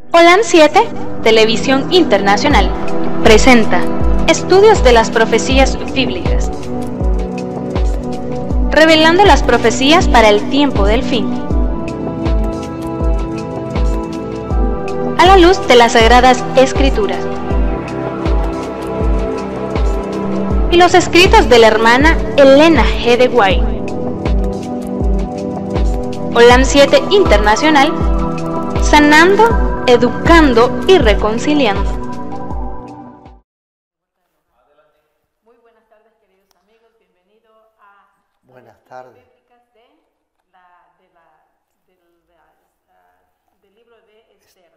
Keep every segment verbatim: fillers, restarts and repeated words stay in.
Olam siete, Televisión Internacional, presenta Estudios de las Profecías Bíblicas, revelando las profecías para el tiempo del fin, a la luz de las Sagradas Escrituras y los escritos de la hermana Elena G. de White. Olam siete Internacional, sanando, educando y reconciliando. Muy buenas tardes, queridos amigos. Bienvenido a Buenas tardes. Bíblicas de la, de la, de la, uh, del libro de Esther.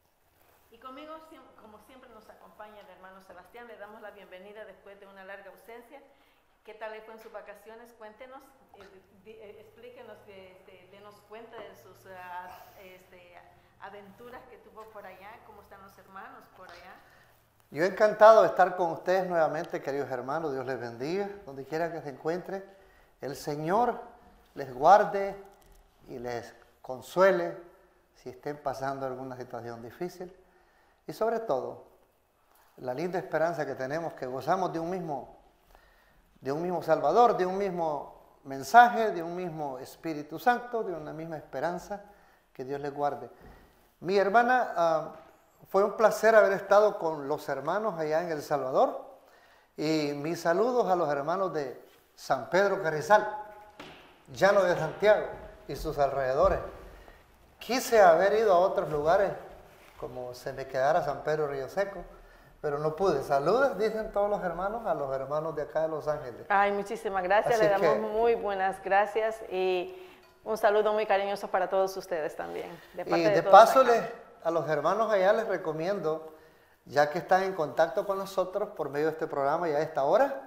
Y conmigo, como siempre, nos acompaña el hermano Sebastián. Le damos la bienvenida después de una larga ausencia. ¿Qué tal le fue en sus vacaciones? Cuéntenos, eh, eh, explíquenos, este, denos cuenta de sus uh, este, aventuras que tuvo por allá, cómo están los hermanos por allá. Yo encantado de estar con ustedes nuevamente, queridos hermanos. Dios les bendiga, donde quiera que se encuentren. El Señor les guarde y les consuele si estén pasando alguna situación difícil. Y sobre todo, la linda esperanza que tenemos, que gozamos de un mismo, de un mismo Salvador, de un mismo mensaje, de un mismo Espíritu Santo, de una misma esperanza. Que Dios les guarde. Mi hermana, uh, fue un placer haber estado con los hermanos allá en El Salvador, y mis saludos a los hermanos de San Pedro Carrizal, Llano de Santiago y sus alrededores. Quise haber ido a otros lugares, como se me quedara San Pedro Río Seco, pero no pude. Saludos, dicen todos los hermanos, a los hermanos de acá de Los Ángeles. Ay, muchísimas gracias, Así le damos que, muy buenas gracias y un saludo muy cariñoso para todos ustedes también. De parte y de, de todos paso, acá. les, a los hermanos allá les recomiendo, ya que están en contacto con nosotros por medio de este programa ya a esta hora,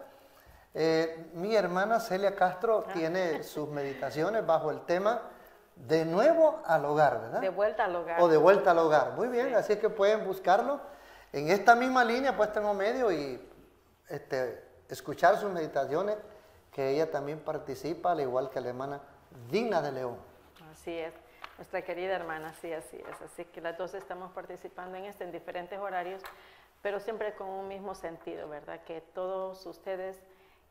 eh, mi hermana Celia Castro ah. tiene sus meditaciones bajo el tema De nuevo al hogar, ¿verdad? De vuelta al hogar. O de vuelta al hogar. Muy bien, sí. Así es que pueden buscarlo en esta misma línea puesta en un medio y este, escuchar sus meditaciones, que ella también participa, al igual que la hermana Digna de León. Así es, nuestra querida hermana, sí, así es. Así que las dos estamos participando en este en diferentes horarios, pero siempre con un mismo sentido, ¿verdad? Que todos ustedes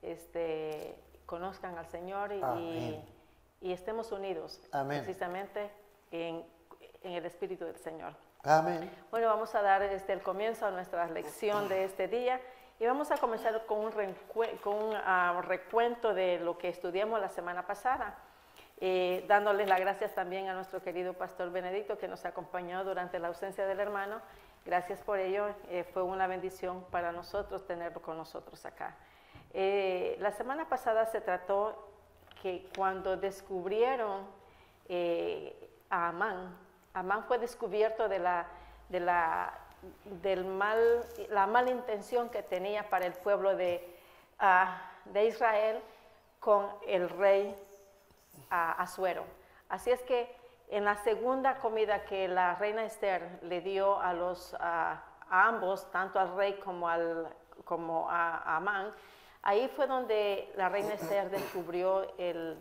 este, conozcan al Señor y, y, y estemos unidos. Amén. Precisamente en, en el Espíritu del Señor. Amén. Bueno, vamos a dar este, el comienzo a nuestra lección de este día. Y vamos a comenzar con un, con un uh, recuento de lo que estudiamos la semana pasada, eh, dándoles las gracias también a nuestro querido pastor Benedicto, que nos acompañó durante la ausencia del hermano. Gracias por ello, eh, fue una bendición para nosotros tenerlo con nosotros acá. Eh, la semana pasada se trató que cuando descubrieron eh, a Amán, Amán fue descubierto de la... De la del mal, la mala intención que tenía para el pueblo de, uh, de Israel con el rey uh, Asuero. Así es que en la segunda comida que la reina Esther le dio a, los, uh, a ambos, tanto al rey como, al, como a, a Amán, ahí fue donde la reina Esther descubrió el,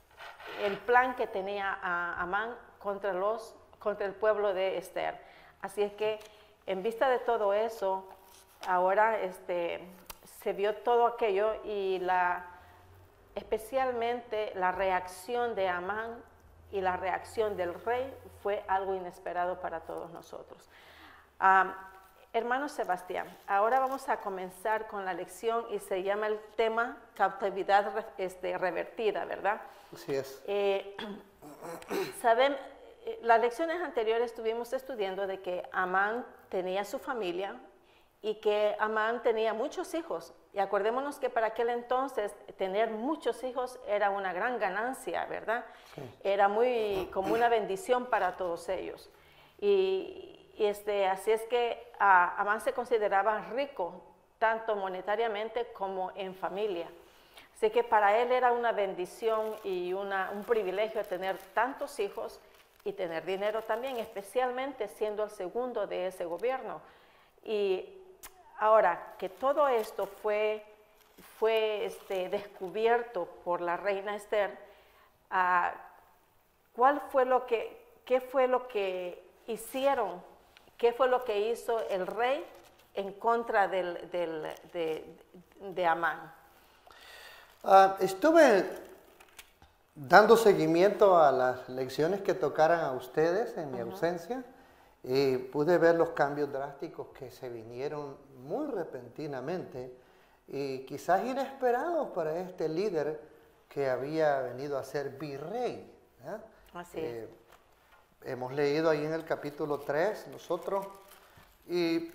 el plan que tenía a Amán contra, los, contra el pueblo de Esther. Así es que en vista de todo eso, ahora este, se vio todo aquello y la, especialmente la reacción de Amán y la reacción del rey fue algo inesperado para todos nosotros. Um, hermano Sebastián, ahora vamos a comenzar con la lección y se llama el tema cautividad este, revertida, ¿verdad? Así es. Eh, Saben, las lecciones anteriores estuvimos estudiando de que Amán tenía su familia y que Amán tenía muchos hijos. Y acordémonos que para aquel entonces tener muchos hijos era una gran ganancia, ¿verdad? Sí. Era muy como una bendición para todos ellos. Y, y este, así es que uh, Amán se consideraba rico, tanto monetariamente como en familia. Así que para él era una bendición y una, un privilegio tener tantos hijos y tener dinero también, especialmente siendo el segundo de ese gobierno. Y ahora que todo esto fue, fue este, descubierto por la reina Esther, uh, ¿cuál fue lo que, qué fue lo que hicieron ¿qué fue lo que hizo el rey en contra del, del, de, de Amán? Uh, estuve dando seguimiento a las lecciones que tocaran a ustedes en mi uh-huh. ausencia y pude ver los cambios drásticos que se vinieron muy repentinamente y quizás inesperados para este líder que había venido a ser virrey. ¿eh? Así eh, es. Hemos leído ahí en el capítulo tres nosotros y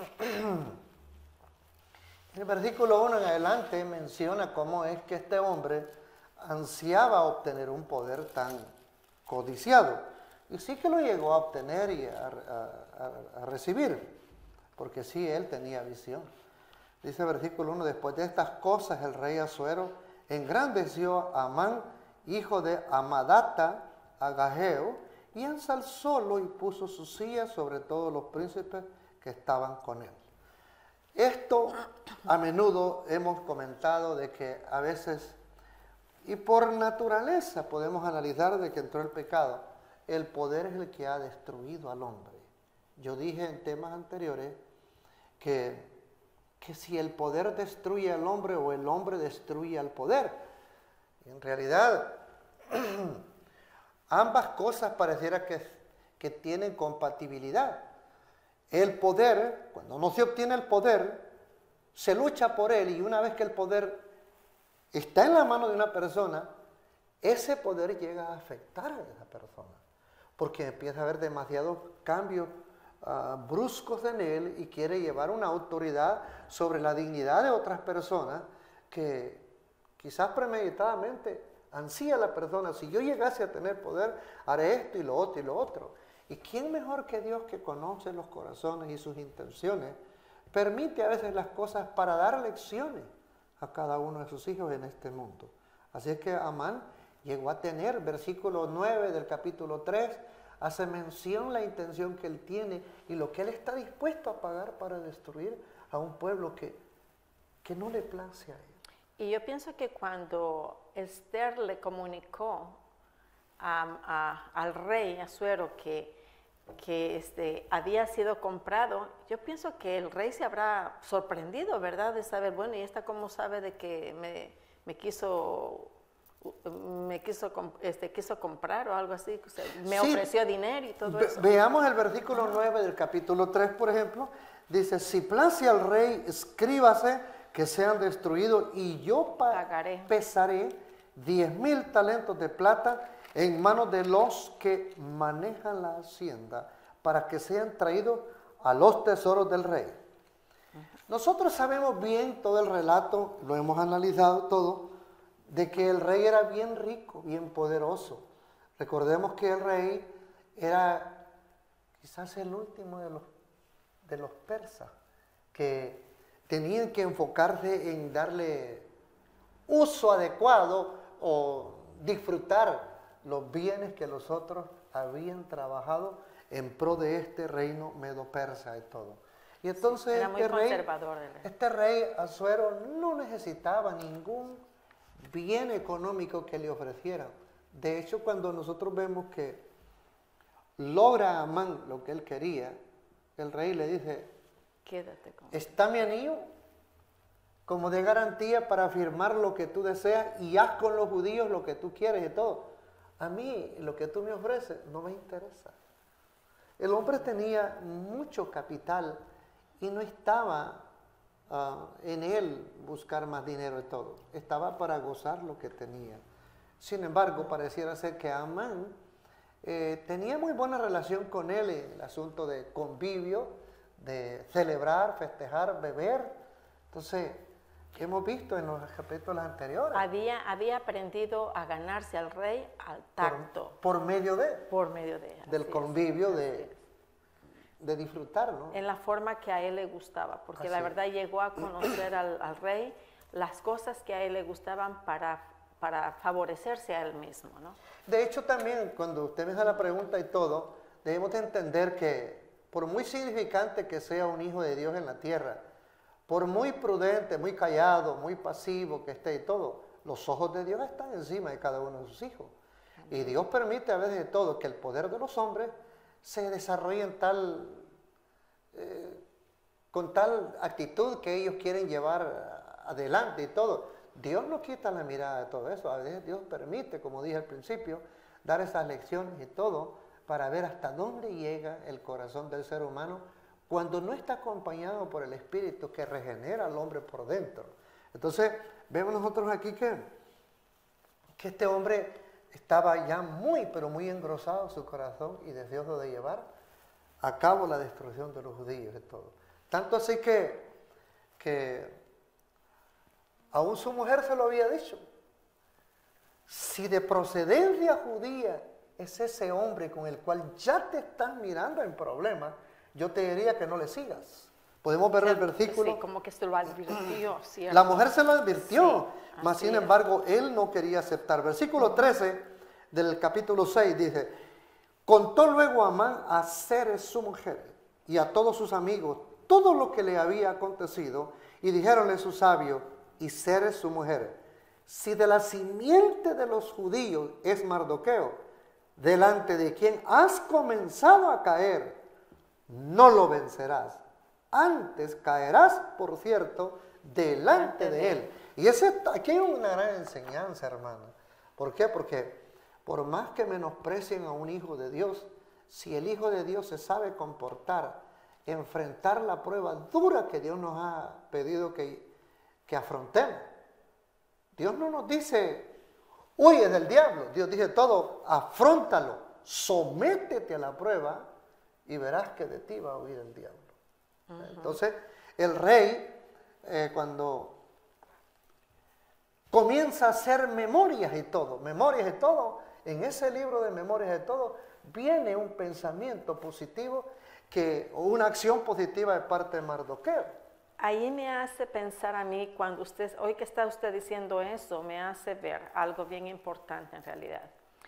el versículo uno en adelante menciona cómo es que este hombre ansiaba obtener un poder tan codiciado. Y sí que lo llegó a obtener y a, a, a, a recibir, porque sí, él tenía visión. Dice el versículo uno, después de estas cosas el rey Asuero engrandeció a Amán, hijo de Amadata, Agageo, y ensalzólo y puso su silla sobre todos los príncipes que estaban con él. Esto a menudo hemos comentado de que a veces, y por naturaleza podemos analizar de que entró el pecado, el poder es el que ha destruido al hombre. Yo dije en temas anteriores que, que si el poder destruye al hombre o el hombre destruye al poder, en realidad ambas cosas pareciera que, que tienen compatibilidad. El poder, cuando no se obtiene el poder, se lucha por él y una vez que el poder está en la mano de una persona, ese poder llega a afectar a esa persona, porque empieza a haber demasiados cambios uh, bruscos en él y quiere llevar una autoridad sobre la dignidad de otras personas que quizás premeditadamente ansía la persona. Si yo llegase a tener poder, haré esto y lo otro y lo otro. ¿Y quién mejor que Dios, que conoce los corazones y sus intenciones, permite a veces las cosas para dar lecciones a cada uno de sus hijos en este mundo? Así es que Amán llegó a tener, versículo nueve del capítulo tres, hace mención la intención que él tiene y lo que él está dispuesto a pagar para destruir a un pueblo que, que no le place a él. Y yo pienso que cuando Esther le comunicó a, a, al rey Asuero que que este, había sido comprado, yo pienso que el rey se habrá sorprendido, ¿verdad? De saber, bueno, ¿y esta cómo sabe de que me, me quiso, me quiso, este, quiso comprar o algo así? O sea, me sí. ofreció dinero y todo Ve, eso. Veamos el versículo nueve del capítulo tres, por ejemplo. Dice, si place al rey, escríbase que sean destruidos y yo pagaré, pesaré diez mil talentos de plata en manos de los que manejan la hacienda, para que sean traídos a los tesoros del rey. Nosotros sabemos bien todo el relato, lo hemos analizado todo, de que el rey era bien rico, bien poderoso. Recordemos que el rey era quizás el último de los, de los persas, que tenían que enfocarse en darle uso adecuado o disfrutar los bienes que los otros habían trabajado en pro de este reino medo-persa y todo. Y entonces sí, era muy este, rey, conservador de la... este rey Asuero no necesitaba ningún bien económico que le ofrecieran. De hecho, cuando nosotros vemos que logra Amán lo que él quería, el rey le dice, quédate con... está mi anillo como de garantía para afirmar lo que tú deseas y haz con los judíos lo que tú quieres y todo. A mí lo que tú me ofreces no me interesa. El hombre tenía mucho capital y no estaba uh, en él buscar más dinero y todo. Estaba para gozar lo que tenía. Sin embargo, pareciera ser que Amán eh, tenía muy buena relación con él en el asunto de convivio, de celebrar, festejar, beber. Entonces, ¿qué hemos visto en los capítulos anteriores? Había, había aprendido a ganarse al rey al tacto. Por, por medio de. Por medio de. Del convivio, de, de disfrutar, ¿no? En la forma que a él le gustaba, porque así la verdad llegó a conocer al, al rey las cosas que a él le gustaban para, para favorecerse a él mismo, ¿no? De hecho, también, cuando usted me hace la pregunta y todo, debemos de entender que, por muy significante que sea un hijo de Dios en la tierra, por muy prudente, muy callado, muy pasivo que esté y todo, los ojos de Dios están encima de cada uno de sus hijos. Y Dios permite a veces de todo que el poder de los hombres se desarrolle en tal eh, con tal actitud que ellos quieren llevar adelante y todo. Dios no quita la mirada de todo eso. A veces Dios permite, como dije al principio, dar esas lecciones y todo para ver hasta dónde llega el corazón del ser humano cuando no está acompañado por el Espíritu que regenera al hombre por dentro. Entonces, vemos nosotros aquí que, que este hombre estaba ya muy, pero muy engrosado en su corazón y deseoso de llevar a cabo la destrucción de los judíos y todo. Tanto así que, que aún su mujer se lo había dicho. Si de procedencia judía es ese hombre con el cual ya te estás mirando en problemas, yo te diría que no le sigas. Podemos ver el versículo. Sí, como que se lo advirtió, ¿cierto? La mujer se lo advirtió, sí, mas sin embargo él no quería aceptar. Versículo trece del capítulo seis dice, contó luego Amán a Zeres su mujer y a todos sus amigos todo lo que le había acontecido, y dijéronle sus sabios y Zeres su mujer, si de la simiente de los judíos es Mardoqueo, delante de quien has comenzado a caer, no lo vencerás, antes caerás, por cierto, delante de él. Y ese, aquí hay una gran enseñanza, hermano. ¿Por qué? Porque por más que menosprecien a un hijo de Dios, si el hijo de Dios se sabe comportar, enfrentar la prueba dura que Dios nos ha pedido que, que afrontemos. Dios no nos dice, huye del diablo. Dios dice todo, afróntalo, sométete a la prueba y verás que de ti va a huir el diablo. Uh-huh. Entonces, el rey, eh, cuando comienza a hacer memorias y todo, memorias y todo, en ese libro de memorias y todo, viene un pensamiento positivo, que, o una acción positiva de parte de Mardoqueo. Ahí me hace pensar a mí, cuando usted, hoy que está usted diciendo eso, me hace ver algo bien importante en realidad.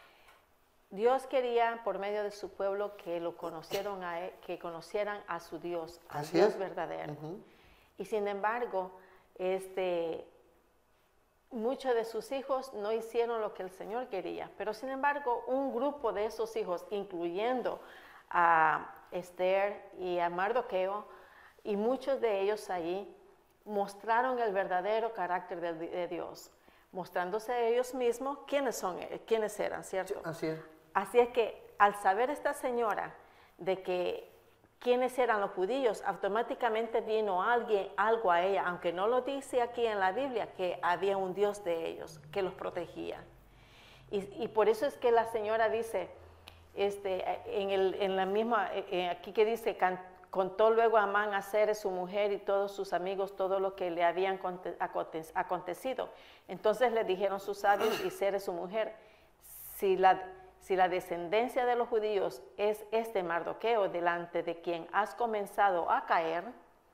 Dios quería, por medio de su pueblo, que lo conocieran a él, que conocieran a su Dios, al Así Dios es. verdadero. Uh-huh. Y sin embargo, este, muchos de sus hijos no hicieron lo que el Señor quería. Pero sin embargo, un grupo de esos hijos, incluyendo a Esther y a Mardoqueo, y muchos de ellos ahí mostraron el verdadero carácter de, de Dios, mostrándose a ellos mismos quiénes son, quiénes eran, ¿cierto? Sí, así es. Así es que al saber esta señora de que quiénes eran los judíos, automáticamente vino alguien, algo a ella, aunque no lo dice aquí en la Biblia, que había un Dios de ellos que los protegía. Y, y por eso es que la señora dice, este, en, el, en la misma, eh, aquí que dice, contó luego Amán a Zeres su mujer y todos sus amigos todo lo que le habían acontecido. Entonces le dijeron sus sabios y Zeres su mujer, si la, si la descendencia de los judíos es este Mardoqueo, delante de quien has comenzado a caer,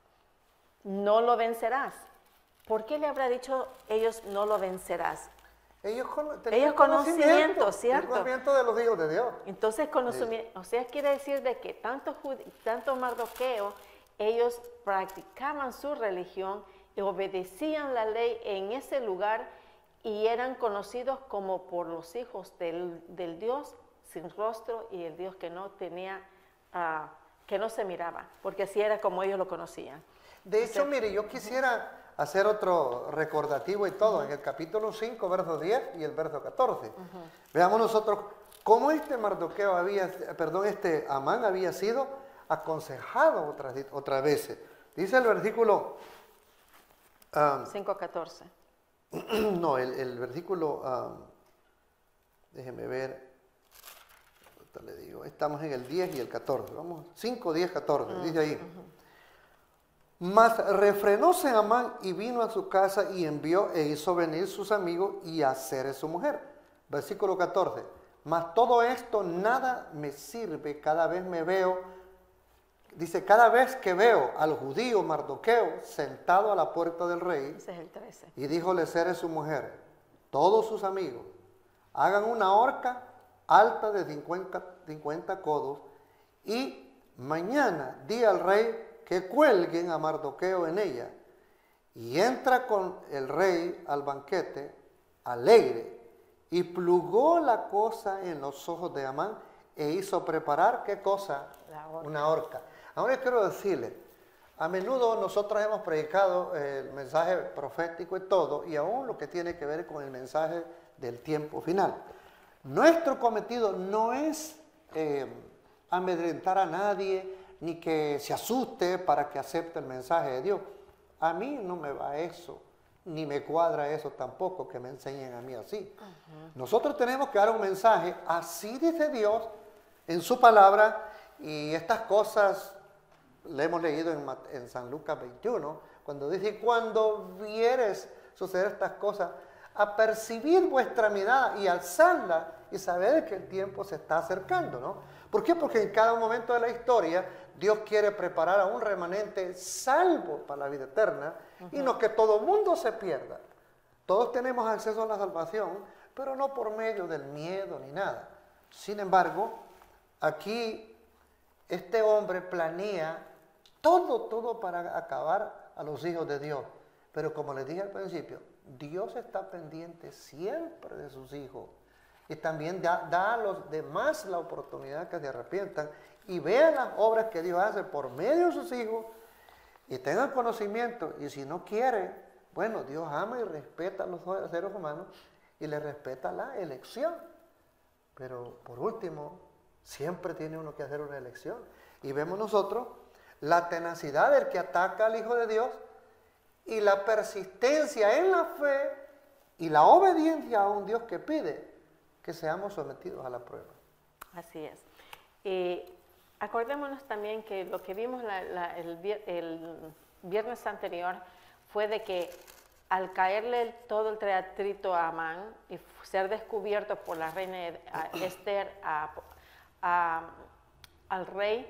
no lo vencerás. ¿Por qué le habrá dicho ellos no lo vencerás? Ellos, con, ellos conocimiento, conocimiento, ¿cierto? Conocimiento de los hijos de Dios. Entonces, conocimiento, sí. O sea, quiere decir de que tanto, tanto Mardoqueo, ellos practicaban su religión y obedecían la ley en ese lugar y eran conocidos como por los hijos del, del Dios sin rostro y el Dios que no tenía, uh, que no se miraba, porque así era como ellos lo conocían. De hecho, Entonces, mire, yo quisiera hacer otro recordativo y todo, uh-huh. en el capítulo cinco, verso diez y el verso catorce. Uh-huh. Veamos nosotros cómo este Mardoqueo había, perdón, este Amán había sido aconsejado otras, otras veces. Dice el versículo... Um, cinco catorce. No, el, el versículo... Um, déjeme ver... Le digo, estamos en el diez y el catorce. Vamos, cinco, diez, catorce. Uh-huh. Dice ahí... Uh-huh. Mas refrenóse Amán y vino a su casa y envió e hizo venir sus amigos y a Zeres su mujer. Versículo catorce. Mas todo esto nada me sirve, cada vez me veo, dice, cada vez que veo al judío Mardoqueo sentado a la puerta del rey. Ese es el trece. Y díjole Zeres su mujer, todos sus amigos, hagan una horca alta de cincuenta codos y mañana di al rey que cuelguen a Mardoqueo en ella, y entra con el rey al banquete alegre, y plugó la cosa en los ojos de Amán, e hizo preparar, ¿qué cosa? La horca. Una horca. Ahora yo quiero decirle, a menudo nosotros hemos predicado el mensaje profético y todo, y aún lo que tiene que ver con el mensaje del tiempo final. Nuestro cometido no es eh, amedrentar a nadie, ni que se asuste para que acepte el mensaje de Dios. A mí no me va eso, ni me cuadra eso tampoco, que me enseñen a mí así. Uh-huh. Nosotros tenemos que dar un mensaje, así dice Dios en su palabra, y estas cosas le hemos leído en, en San Lucas veintiuno, cuando dice, cuando vieres suceder estas cosas, apercibid vuestra mirada y alzadla y sabed que el tiempo se está acercando, ¿no? ¿Por qué? Porque en cada momento de la historia Dios quiere preparar a un remanente salvo para la vida eterna, uh-huh, y no que todo mundo se pierda. Todos tenemos acceso a la salvación, pero no por medio del miedo ni nada. Sin embargo, aquí este hombre planea todo, todo para acabar a los hijos de Dios. Pero como les dije al principio, Dios está pendiente siempre de sus hijos. Y también da, da a los demás la oportunidad que se arrepientan y vean las obras que Dios hace por medio de sus hijos y tengan conocimiento. Y si no quiere, bueno, Dios ama y respeta a los seres humanos y le respeta la elección. Pero por último, siempre tiene uno que hacer una elección. Y vemos nosotros la tenacidad del que ataca al Hijo de Dios y la persistencia en la fe y la obediencia a un Dios que pide que seamos sometidos a la prueba. Así es. Y acordémonos también que lo que vimos la, la, el, el viernes anterior fue de que al caerle todo el teatrito a Amán y ser descubierto por la reina Esther a, a, al rey,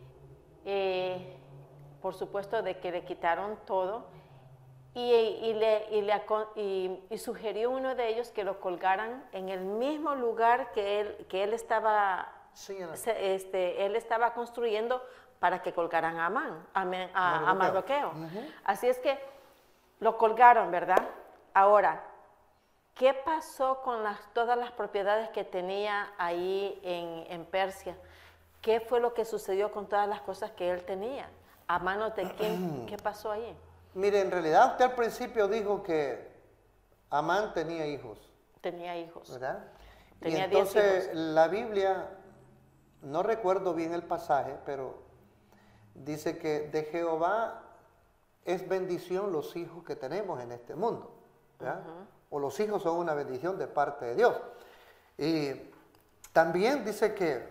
eh, por supuesto de que le quitaron todo, y, y, le, y, le, y, y sugirió uno de ellos que lo colgaran en el mismo lugar que él, que él, estaba, sí, se, este, él estaba construyendo para que colgaran a Amán, a, a, a Mardoqueo. Uh-huh. Así es que lo colgaron, ¿verdad? Ahora, ¿qué pasó con las, todas las propiedades que tenía ahí en, en Persia? ¿Qué fue lo que sucedió con todas las cosas que él tenía? ¿A manos de quién? ¿Qué pasó ahí? Mire, en realidad usted al principio dijo que Amán tenía hijos. Tenía hijos. ¿Verdad? Tenía y entonces hijos. La Biblia, no recuerdo bien el pasaje, pero dice que de Jehová es bendición los hijos que tenemos en este mundo, ¿verdad? Uh-huh. O los hijos son una bendición de parte de Dios. Y también dice que,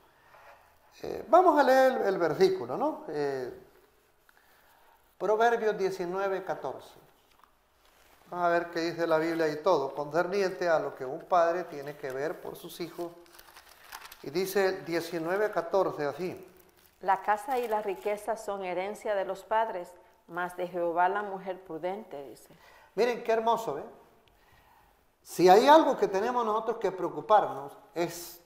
eh, vamos a leer el, el versículo, ¿no? Eh, Proverbios diecinueve, catorce. Vamos a ver qué dice la Biblia y todo, concerniente a lo que un padre tiene que ver por sus hijos. Y dice diecinueve, catorce así. La casa y la riqueza son herencia de los padres, mas de Jehová la mujer prudente, dice. Miren qué hermoso, ¿eh? Si hay algo que tenemos nosotros que preocuparnos es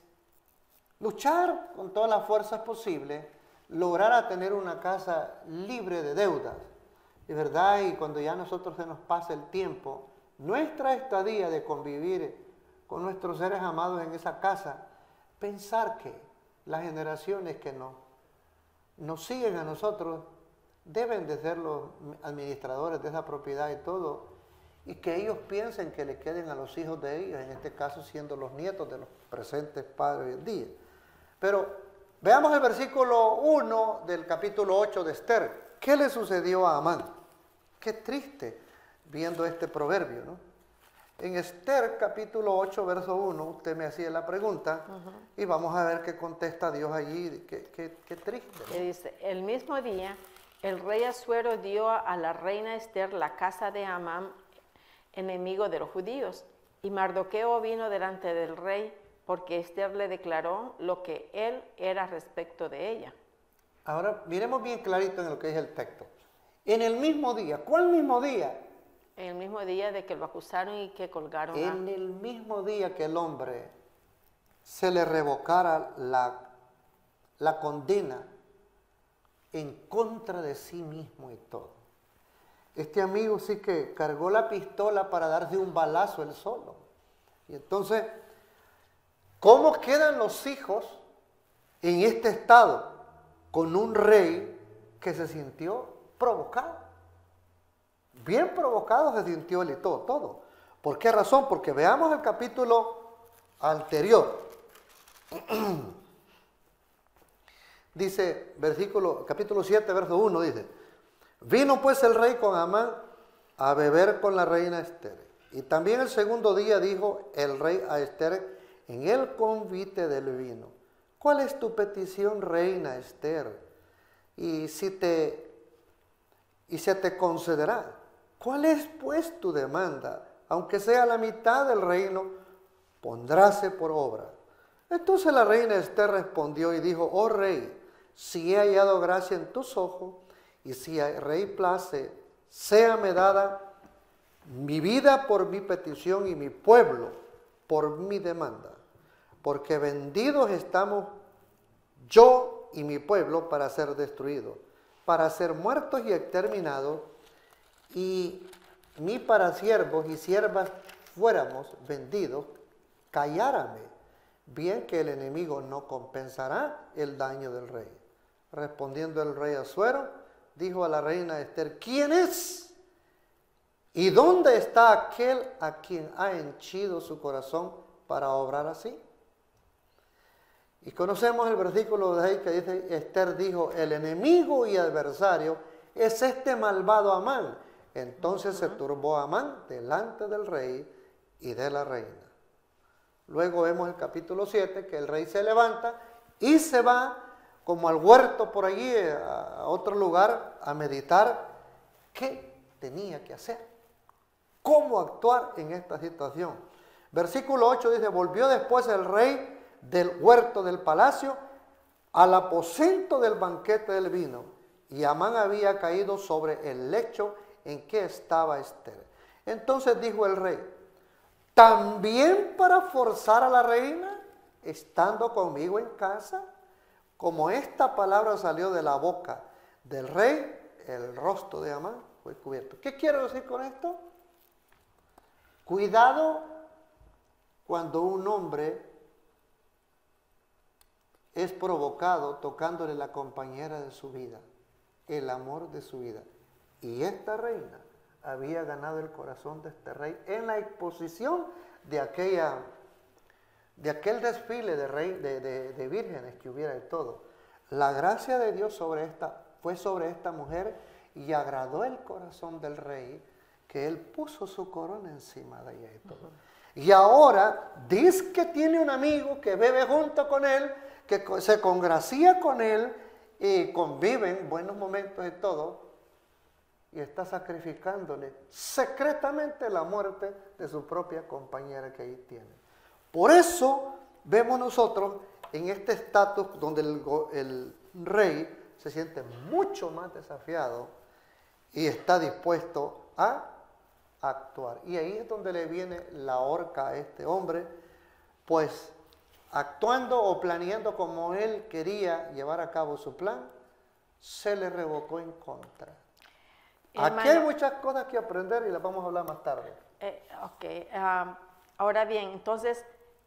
luchar con todas las fuerzas posibles, lograr a tener una casa libre de deudas. Y verdad, y cuando ya nosotros se nos pasa el tiempo, nuestra estadía de convivir con nuestros seres amados en esa casa, pensar que las generaciones que nos, nos siguen a nosotros deben de ser los administradores de esa propiedad y todo, y que ellos piensen que le queden a los hijos de ellos, en este caso siendo los nietos de los presentes padres hoy en día. Pero veamos el versículo uno del capítulo ocho de Esther. ¿Qué le sucedió a Amán? Qué triste viendo este proverbio, ¿no? En Esther capítulo ocho, verso uno, usted me hacía la pregunta, uh-huh, y vamos a ver qué contesta Dios allí. Qué, qué, qué triste, ¿no? Que dice, el mismo día el rey Asuero dio a la reina Esther la casa de Amán, enemigo de los judíos, y Mardoqueo vino delante del rey porque Esther le declaró lo que él era respecto de ella. Ahora, miremos bien clarito en lo que dice el texto. En el mismo día, ¿cuál mismo día? En el mismo día de que lo acusaron y que colgaron a... En el mismo día que el hombre se le revocara la, la condena en contra de sí mismo y todo. Este amigo sí que cargó la pistola para darse un balazo él solo. Y entonces, ¿cómo quedan los hijos en este estado? Con un rey que se sintió provocado. Bien provocado se sintió él y todo, todo. ¿Por qué razón? Porque veamos el capítulo anterior. Dice, versículo, capítulo siete, verso uno, dice, vino pues el rey con Amán a beber con la reina Ester. Y también el segundo día dijo el rey a Ester en el convite del vino, ¿cuál es tu petición, reina Ester? Y si te, y se te concederá. ¿Cuál es pues tu demanda? Aunque sea la mitad del reino, pondráse por obra. Entonces la reina Ester respondió y dijo, oh rey, si he hallado gracia en tus ojos, y si al rey place, séame dada mi vida por mi petición y mi pueblo por mi demanda. Porque vendidos estamos yo y mi pueblo para ser destruidos, para ser muertos y exterminados, y ni para siervos y siervas fuéramos vendidos, callárame, bien que el enemigo no compensará el daño del rey. Respondiendo el rey Asuero, dijo a la reina Ester, ¿quién es? ¿Y dónde está aquel a quien ha henchido su corazón para obrar así? Y conocemos el versículo de ahí que dice, Ester dijo, el enemigo y adversario es este malvado Amán. Entonces se turbó Amán delante del rey y de la reina. Luego vemos el capítulo siete, que el rey se levanta y se va como al huerto por allí, a otro lugar, a meditar qué tenía que hacer, cómo actuar en esta situación. Versículo ocho dice, volvió después el rey del huerto del palacio al aposento del banquete del vino, y Amán había caído sobre el lecho en que estaba Ester. Entonces dijo el rey, ¿también para forzar a la reina, estando conmigo en casa? Como esta palabra salió de la boca del rey, el rostro de Amán fue cubierto. ¿Qué quiero decir con esto? Cuidado cuando un hombre es provocado tocándole la compañera de su vida, el amor de su vida. Y esta reina había ganado el corazón de este rey en la exposición de aquella, de aquel desfile de, rey, de, de, de vírgenes que hubiera de todo. La gracia de Dios sobre esta, fue sobre esta mujer y agradó el corazón del rey, que él puso su corona encima de ella y todo. Uh-huh. Y ahora dice que tiene un amigo que bebe junto con él, que se congracia con él y conviven buenos momentos y todo, y está sacrificándole secretamente la muerte de su propia compañera que ahí tiene. Por eso vemos nosotros en este estatus donde el, el rey se siente mucho más desafiado y está dispuesto a actuar. Y ahí es donde le viene la horca a este hombre, pues actuando o planeando como él quería llevar a cabo su plan, se le revocó en contra. Hermano, aquí hay muchas cosas que aprender y las vamos a hablar más tarde. Eh, ok, um, ahora bien, entonces,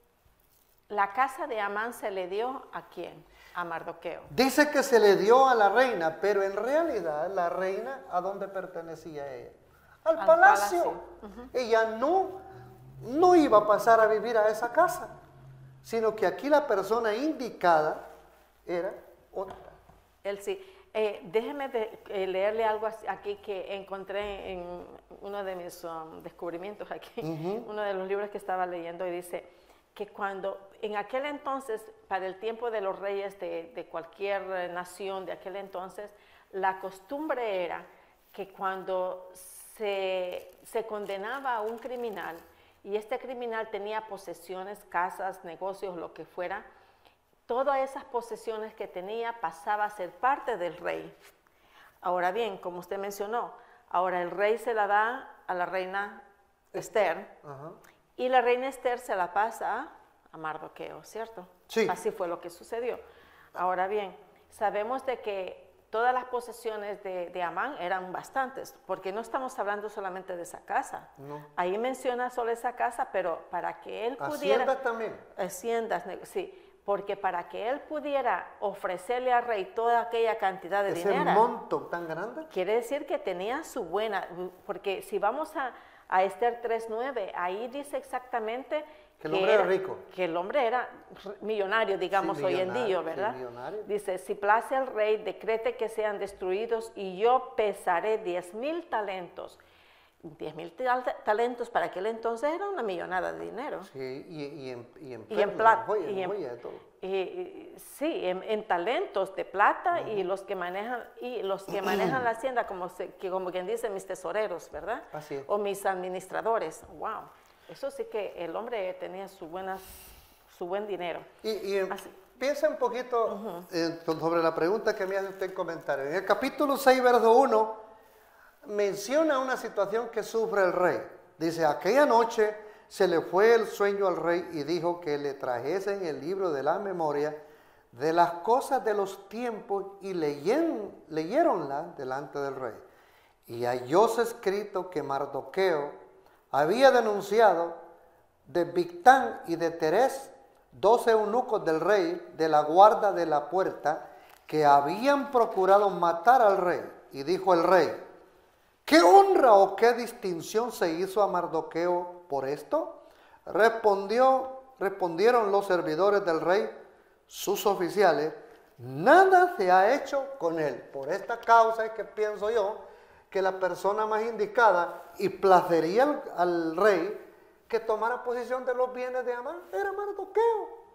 ¿la casa de Amán se le dio a quién? A Mardoqueo. Dice que se le dio a la reina, pero en realidad la reina, ¿a dónde pertenecía ella? Al, Al palacio. palacio. Uh-huh. Ella no, no iba a pasar a vivir a esa casa, sino que aquí la persona indicada era otra. Él sí. Eh, déjeme de, eh, leerle algo aquí que encontré en uno de mis um, descubrimientos aquí, uh-huh. uno de los libros que estaba leyendo, y dice que cuando, en aquel entonces, para el tiempo de los reyes de, de cualquier nación de aquel entonces, la costumbre era que cuando se, se condenaba a un criminal, y este criminal tenía posesiones, casas, negocios, lo que fuera, todas esas posesiones que tenía pasaba a ser parte del rey. Ahora bien, como usted mencionó, ahora el rey se la da a la reina Ester, uh-huh. y la reina Ester se la pasa a Mardoqueo, ¿cierto? Sí. Así fue lo que sucedió. Ahora bien, sabemos de que todas las posesiones de, de Amán eran bastantes, porque no estamos hablando solamente de esa casa. No. Ahí menciona solo esa casa, pero para que él pudiera... Haciendas también. Haciendas, sí. porque para que él pudiera ofrecerle al rey toda aquella cantidad de ese dinero, monto tan grande. quiere decir que tenía su buena, porque si vamos a, a Esther tres nueve, ahí dice exactamente que el hombre era rico. Que el hombre era millonario, digamos, Sí, hoy en día, millonario, ¿verdad? sí, millonario. Dice, si place al rey, decrete que sean destruidos y yo pesaré diez mil talentos. diez mil talentos para aquel entonces era una millonada de dinero. Sí, y, y en, y en, Y en perlas, plata. joyas, Y en, joyas, de todo. y- y- sí, en, en talentos de plata uh-huh. y los que manejan y los que manejan la hacienda, como, se, que, como quien dice, mis tesoreros, ¿verdad? Así es. O mis administradores. Wow. Eso sí que el hombre tenía su, buenas, su buen dinero. Y, y piensa un poquito uh-huh. eh, sobre la pregunta que me hace usted en comentario. En el capítulo seis, verso uno, menciona una situación que sufre el rey. Dice, aquella noche se le fue el sueño al rey y dijo que le trajesen el libro de la memoria de las cosas de los tiempos y leyen, leyéronla delante del rey. Y hallóse escrito que Mardoqueo había denunciado de Bigtán y de Teres, dos eunucos del rey de la guarda de la puerta, que habían procurado matar al rey. Y dijo el rey, ¿qué honra o qué distinción se hizo a Mardoqueo por esto? Respondió, respondieron los servidores del rey, sus oficiales, nada se ha hecho con él. Por esta causa es que pienso yo que la persona más indicada y placería al, al rey que tomara posesión de los bienes de Amán era Mardoqueo.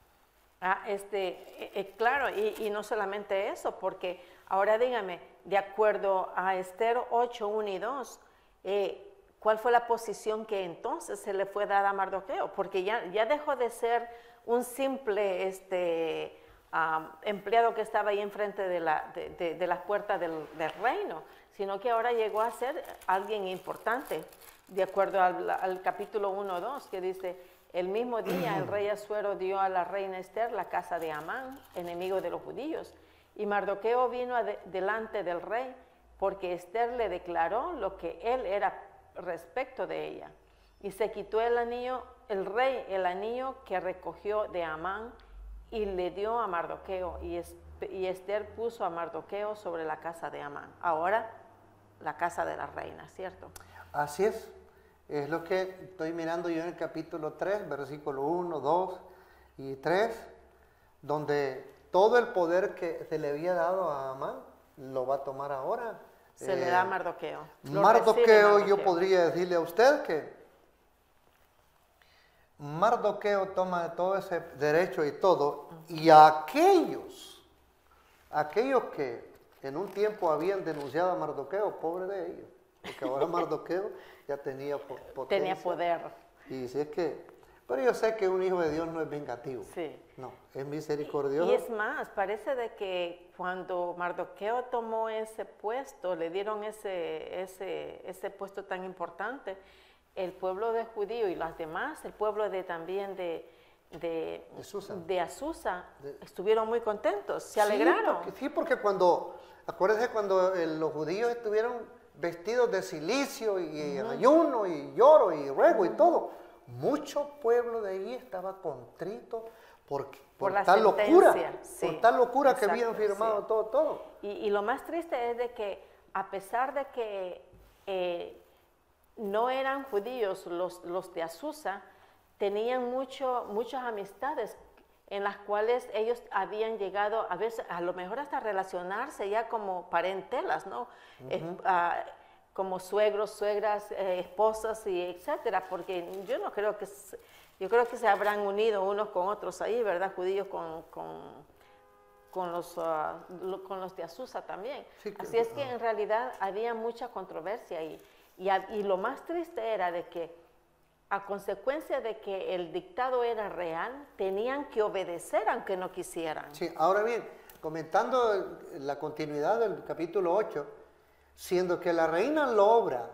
Ah, este, eh, eh, claro, y, y no solamente eso, porque ahora dígame, de acuerdo a Esther ocho, uno y dos, eh, ¿cuál fue la posición que entonces se le fue dada a Mardoqueo? Porque ya, ya dejó de ser un simple este, um, empleado que estaba ahí enfrente de, la, de, de, de las puertas del, del reino, sino que ahora llegó a ser alguien importante, de acuerdo al, al capítulo uno, dos, que dice, el mismo día el rey Asuero dio a la reina Esther la casa de Amán, enemigo de los judíos, y Mardoqueo vino de, delante del rey, porque Esther le declaró lo que él era respecto de ella. Y se quitó el anillo, el rey, el anillo que recogió de Amán, y le dio a Mardoqueo, y, es, y Esther puso a Mardoqueo sobre la casa de Amán. Ahora, la casa de la reina, ¿cierto? Así es. Es lo que estoy mirando yo en el capítulo tres, versículo uno, dos y tres, donde todo el poder que se le había dado a Amán lo va a tomar ahora. Se eh, le da a Mardoqueo. Lo Mardoqueo, Mardoqueo, yo podría decirle a usted que Mardoqueo toma todo ese derecho y todo, uh-huh. y a aquellos, aquellos que en un tiempo habían denunciado a Mardoqueo, pobre de ellos, porque ahora Mardoqueo ya tenía potencia. Tenía poder. Y si es que, pero yo sé que un hijo de Dios no es vengativo. Sí. No, es misericordioso. Y es más, parece de que cuando Mardoqueo tomó ese puesto, le dieron ese, ese, ese puesto tan importante, el pueblo de judío y los demás, el pueblo de también de, de, de, Susa. de Azusa, de, estuvieron muy contentos, se sí, alegraron. Porque, sí, porque cuando, acuérdense cuando eh, los judíos estuvieron vestidos de cilicio y uh-huh. ayuno y lloro y ruego uh-huh. y todo, mucho pueblo de ahí estaba contrito por, por, por tal locura, sí, por tal locura exacto, que habían firmado sí. todo, todo. Y, y lo más triste es de que a pesar de que eh, no eran judíos los, los de Azusa, tenían mucho, muchas amistades en las cuales ellos habían llegado a veces, a lo mejor hasta relacionarse ya como parentelas, ¿no? Uh-huh. eh, uh, como suegros, suegras, eh, esposas y etcétera, porque yo no creo que, se, yo creo que se habrán unido unos con otros ahí, ¿verdad? Judíos con, con, con, los, uh, con los de Azusa también. Sí, que, Así es que uh, en realidad había mucha controversia y, y, y lo más triste era de que a consecuencia de que el dictado era real, tenían que obedecer aunque no quisieran. Sí, ahora bien, comentando la continuidad del capítulo ocho, siendo que la reina logra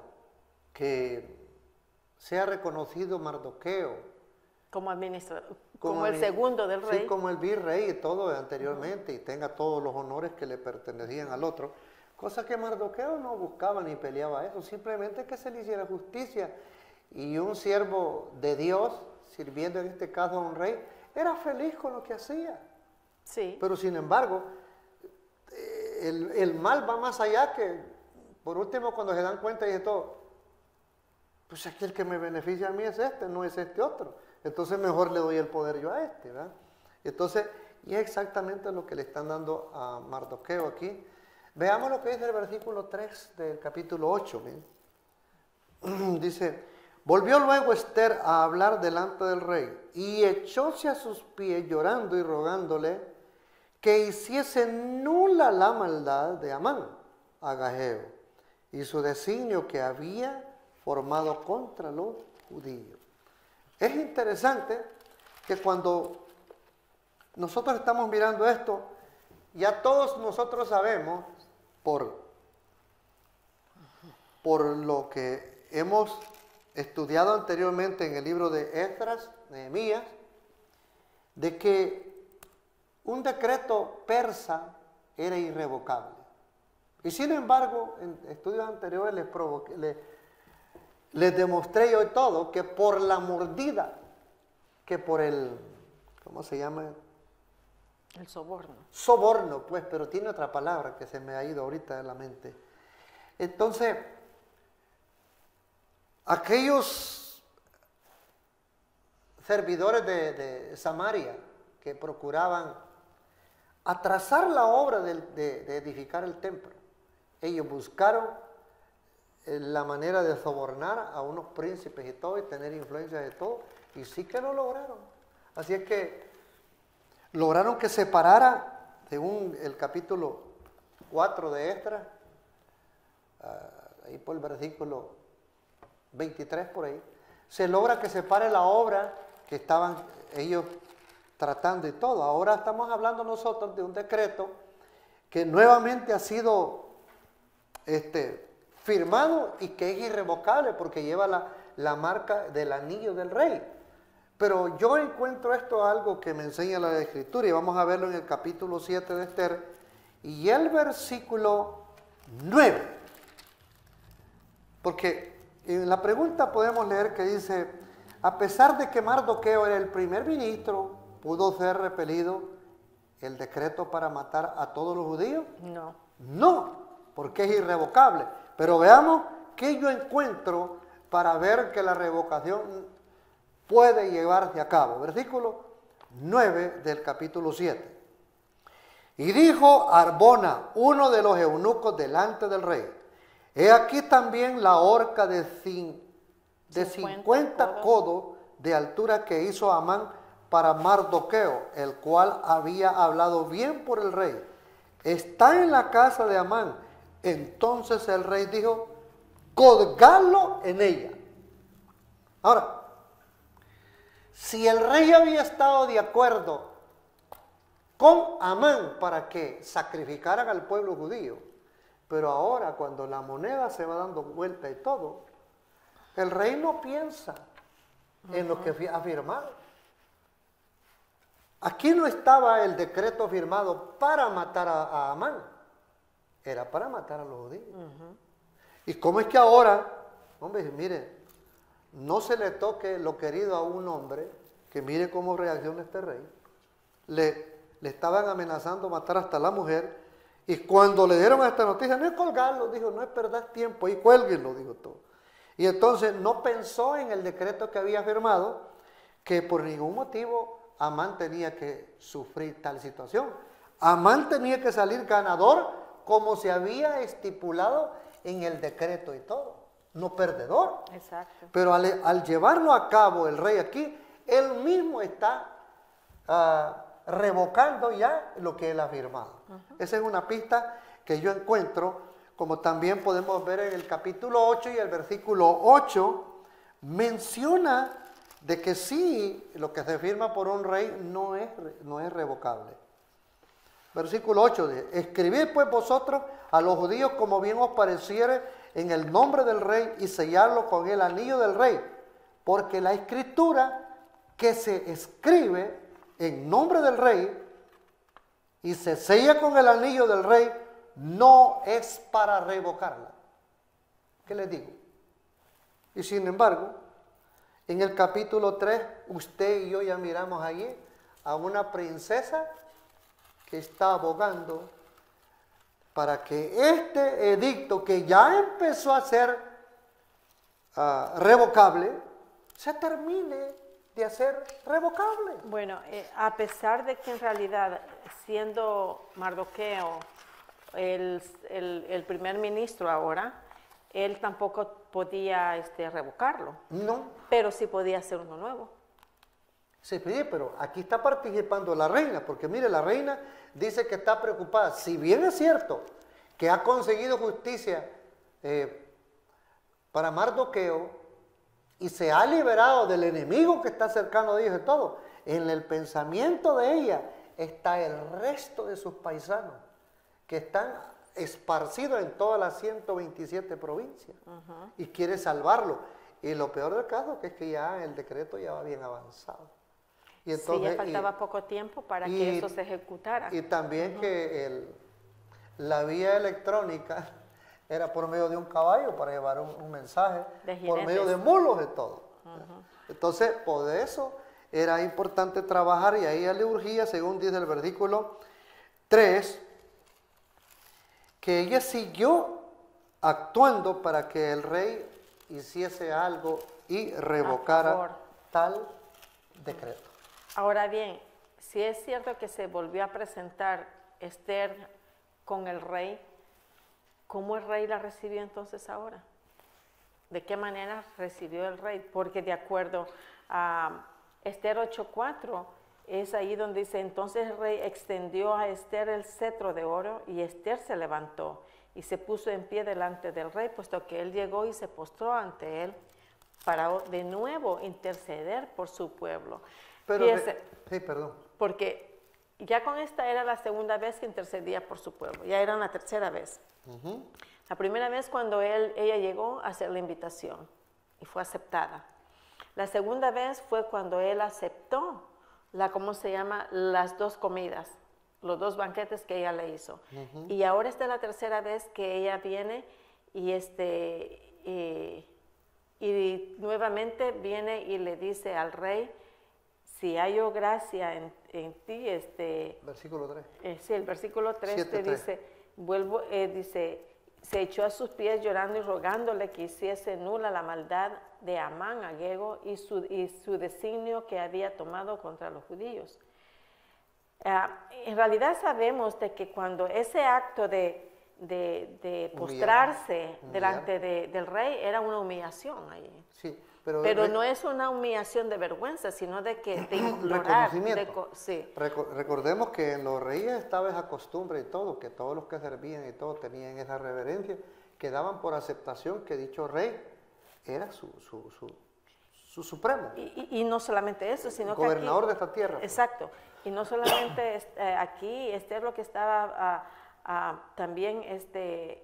que sea reconocido Mardoqueo como administrador, como, como el segundo del rey. Sí, como el virrey y todo anteriormente, uh-huh. y tenga todos los honores que le pertenecían al otro, cosa que Mardoqueo no buscaba ni peleaba eso, simplemente que se le hiciera justicia. Y un siervo de Dios, sirviendo en este caso a un rey, era feliz con lo que hacía. Sí. Pero sin embargo, el, el mal va más allá que, por último, cuando se dan cuenta, dice todo, pues aquí el que me beneficia a mí es este, no es este otro. Entonces mejor le doy el poder yo a este, ¿verdad? Entonces, y es exactamente lo que le están dando a Mardoqueo aquí. Veamos lo que dice el versículo tres del capítulo ocho. ¿Bien? Dice, volvió luego Esther a hablar delante del rey y echóse a sus pies llorando y rogándole que hiciese nula la maldad de Amán, Agageo, y su designio que había formado contra los judíos. Es interesante que cuando nosotros estamos mirando esto, ya todos nosotros sabemos, por, por lo que hemos estudiado anteriormente en el libro de Esdras, Nehemías, de que un decreto persa era irrevocable. Y sin embargo, en estudios anteriores les, provoqué, les, les demostré yo todo que por la mordida, que por el, ¿cómo se llama? El soborno. Soborno, pues, pero tiene otra palabra que se me ha ido ahorita de la mente. Entonces, aquellos servidores de, de Samaria que procuraban atrasar la obra de, de, de edificar el templo, ellos buscaron la manera de sobornar a unos príncipes y todo, y tener influencia de todo, y sí que lo lograron. Así es que lograron que se parara, según el capítulo cuatro de Esdras, uh, ahí por el versículo veintitrés por ahí, se logra que se pare la obra que estaban ellos tratando y todo. Ahora estamos hablando nosotros de un decreto que nuevamente ha sido este, firmado y que es irrevocable porque lleva la, la marca del anillo del rey. Pero yo encuentro esto algo que me enseña la Escritura y vamos a verlo en el capítulo siete de Esther y el versículo nueve. Porque en la pregunta podemos leer que dice, a pesar de que Mardoqueo era el primer ministro, ¿pudo ser repelido el decreto para matar a todos los judíos? No. No, porque es irrevocable. Pero veamos qué yo encuentro para ver que la revocación puede llevarse a cabo. Versículo nueve del capítulo siete. Y dijo Arbona, uno de los eunucos delante del rey, he aquí también la horca de, cin, de cincuenta codos de altura que hizo Amán para Mardoqueo, el cual había hablado bien por el rey. Está en la casa de Amán. Entonces el rey dijo, colgalo en ella. Ahora, si el rey había estado de acuerdo con Amán para que sacrificaran al pueblo judío, pero ahora cuando la moneda se va dando vuelta y todo, el rey no piensa en lo que ha firmado. Aquí no estaba el decreto firmado para matar a, a Amán, era para matar a los judíos. Uh-huh. ¿Y cómo es que ahora, hombre, mire, no se le toque lo querido a un hombre, que mire cómo reacciona este rey? Le, le estaban amenazando matar hasta la mujer, y cuando le dieron esta noticia, no es colgarlo, dijo, no es perder tiempo, y cuélguenlo, dijo todo. Y entonces no pensó en el decreto que había firmado, que por ningún motivo Amán tenía que sufrir tal situación. Amán tenía que salir ganador como se había estipulado en el decreto y todo, no perdedor. Exacto. Pero al, al llevarlo a cabo el rey aquí, él mismo está uh, revocando ya lo que él ha firmado. Uh-huh. Esa es una pista que yo encuentro, como también podemos ver en el capítulo ocho y el versículo ocho, menciona de que sí, lo que se firma por un rey no es, no es revocable. Versículo ocho dice, escribid pues vosotros a los judíos como bien os pareciere en el nombre del rey y sellarlo con el anillo del rey, porque la escritura que se escribe en nombre del rey y se sella con el anillo del rey no es para revocarla. ¿Qué les digo? Y sin embargo, en el capítulo tres, usted y yo ya miramos allí a una princesa que está abogando para que este edicto, que ya empezó a ser uh, revocable, se termine de hacer revocable. Bueno, eh, a pesar de que en realidad, siendo Mardoqueo el, el, el primer ministro ahora, él tampoco podía este, revocarlo. No. Pero sí podía hacer uno nuevo. Sí, pero aquí está participando la reina, porque mire, la reina dice que está preocupada. Si bien es cierto que ha conseguido justicia eh, para Mardoqueo y se ha liberado del enemigo que está cercano de ellos y todo, en el pensamiento de ella está el resto de sus paisanos que están esparcidos en todas las ciento veintisiete provincias. Uh-huh. Y quiere salvarlo. Y lo peor del caso es que ya el decreto ya va bien avanzado. Y entonces, sí, ya faltaba y, poco tiempo para y, que eso se ejecutara. Y también uh-huh. que el, la vía electrónica era por medio de un caballo para llevar un, un mensaje, por medio de mulos de todo. Uh-huh. Entonces, por eso era importante trabajar, y ahí a le urgía, según dice el versículo tres, que ella siguió actuando para que el rey hiciese algo y revocara tal decreto. Ahora bien, si es cierto que se volvió a presentar Esther con el rey, ¿cómo el rey la recibió entonces ahora? ¿De qué manera recibió el rey? Porque de acuerdo a Esther ocho cuatro, es ahí donde dice, entonces el rey extendió a Esther el cetro de oro y Esther se levantó y se puso en pie delante del rey, puesto que él llegó y se postró ante él para de nuevo interceder por su pueblo. Pero, Fíjese, sí, perdón. Porque ya con esta era la segunda vez que intercedía por su pueblo, ya era la tercera vez. Uh-huh. La primera vez cuando él, ella llegó a hacer la invitación y fue aceptada. La segunda vez fue cuando él aceptó la, ¿cómo se llama? Las dos comidas, los dos banquetes que ella le hizo. Uh-huh. Y ahora esta es la tercera vez que ella viene y, este, y, y nuevamente viene y le dice al rey, si hallo gracia en, en ti, este... Versículo tres. Eh, sí, el versículo tres te dice, vuelvo, eh, dice, se echó a sus pies llorando y rogándole que hiciese nula la maldad de Amán, Agego, y su, y su designio que había tomado contra los judíos. Uh, en realidad sabemos de que cuando ese acto de, de, de postrarse Humillar. delante de, del rey era una humillación ahí. Sí. Pero, Pero no es una humillación de vergüenza, sino de que de implorar. De, sí. Recordemos que en los reyes estaba esa costumbre y todo, que todos los que servían y todo tenían esa reverencia, que daban por aceptación que dicho rey era su, su, su, su supremo. Y, y, y no solamente eso, sino que gobernador aquí, de esta tierra. Exacto. Y no solamente eh, aquí, este es lo que estaba uh, uh, también este,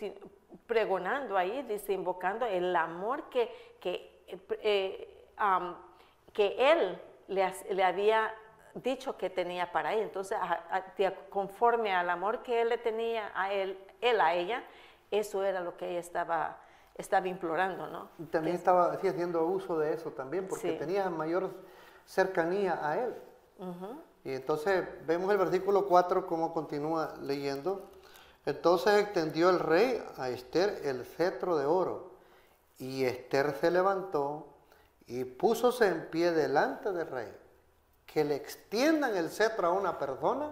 pregonando ahí, dice, invocando el amor que... que Eh, um, que él le, le había dicho que tenía para él. Entonces, a, a, conforme al amor que él le tenía a él, él a ella, eso era lo que ella estaba, estaba implorando, ¿no? Y también que estaba sí, haciendo uso de eso también, porque sí. tenía mayor cercanía a él. Uh-huh. Y entonces, vemos el versículo cuatro, cómo continúa leyendo. Entonces extendió el rey a Esther el cetro de oro. Y Esther se levantó y púsose en pie delante del rey. Que le extiendan el cetro a una persona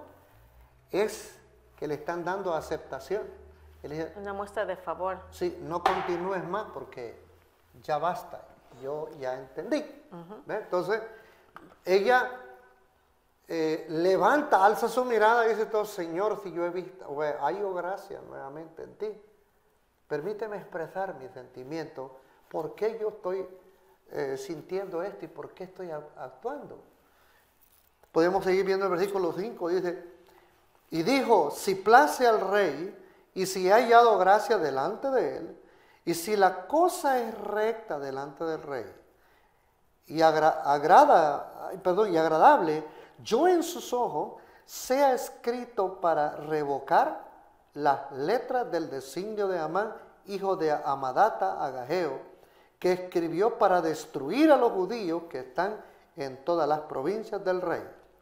es que le están dando aceptación. Dice, una muestra de favor. Sí, no continúes más porque ya basta, yo ya entendí. Uh-huh. Entonces, ella eh, levanta, alza su mirada y dice todo, Señor, si yo he visto, bueno, hallo gracia nuevamente en ti. Permíteme expresar mi sentimiento, por qué yo estoy eh, sintiendo esto y por qué estoy actuando. Podemos seguir viendo el versículo cinco, dice, y dijo, si place al rey, y si ha hallado gracia delante de él, y si la cosa es recta delante del rey, y, agra agrada, perdón, y agradable, yo en sus ojos sea escrito para revocar las letras del designio de Amán, hijo de Amadata, Agageo, que escribió para destruir a los judíos que están en todas las provincias del rey.